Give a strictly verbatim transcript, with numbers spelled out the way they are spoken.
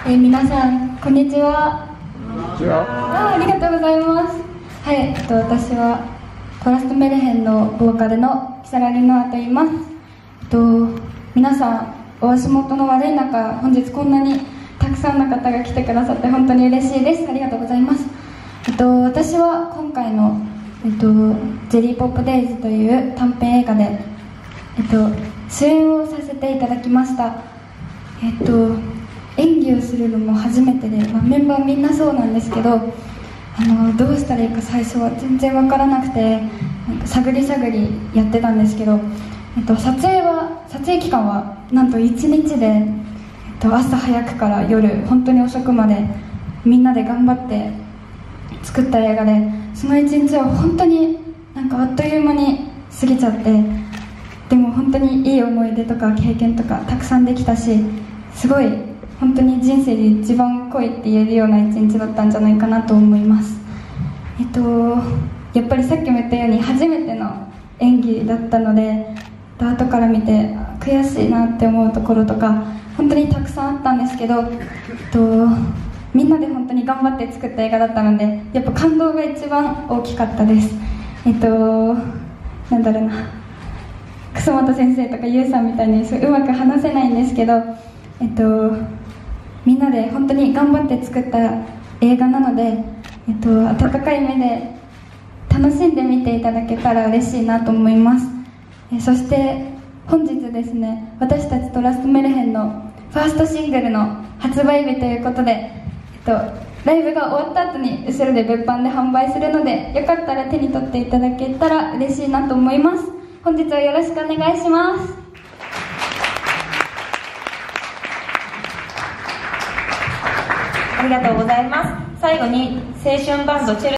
えー、皆さんこんにちは。あ, ありがとうございます。はい、えっと、私はトラストメルヘンのボーカルの木更木ノアと言います。えっと、皆さんお足元の悪い中、本日こんなにたくさんの方が来てくださって本当に嬉しいです。ありがとうございます。えっと、私は今回の、えっと、ジェリーポップデイズという短編映画で、えっと、主演をさせていただきました。えっと演技をするのも初めてで、まあ、メンバーみんなそうなんですけど、あのどうしたらいいか最初は全然分からなくて、なんか探り探りやってたんですけど、えっと、撮影は撮影期間はなんといちにちで、えっと、朝早くから夜本当に遅くまでみんなで頑張って作った映画で、そのいちにちは本当になんかあっという間に過ぎちゃって、でも本当にいい思い出とか経験とかたくさんできたし、すごい本当に人生で一番濃いって言えるような一日だったんじゃないかなと思います。えっとやっぱりさっきも言ったように初めての演技だったので、後から見て悔しいなって思うところとか本当にたくさんあったんですけど、えっとみんなで本当に頑張って作った映画だったので、やっぱ感動が一番大きかったです。えっとなんだろうな、楠本先生とか優さんみたいにうまく話せないんですけど、えっとみんなで本当に頑張って作った映画なので、えっと、温かい目で楽しんで見ていただけたら嬉しいなと思います。えそして本日ですね、私たちトラストメルヘンのファーストシングルの発売日ということで、えっと、ライブが終わった後に後ろで物販で販売するので、よかったら手に取っていただけたら嬉しいなと思います。本日はよろしくお願いします。 ありがとうございます。最後に青春バンドチェル